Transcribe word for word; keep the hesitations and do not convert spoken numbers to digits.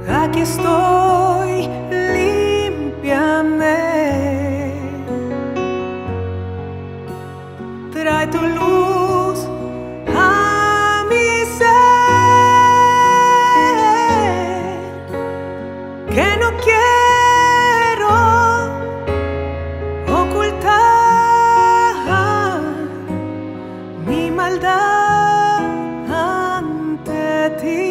Aquí estoy, límpiame. Trae tu luz a mi ser, que no quiero ocultar mi maldad ante ti.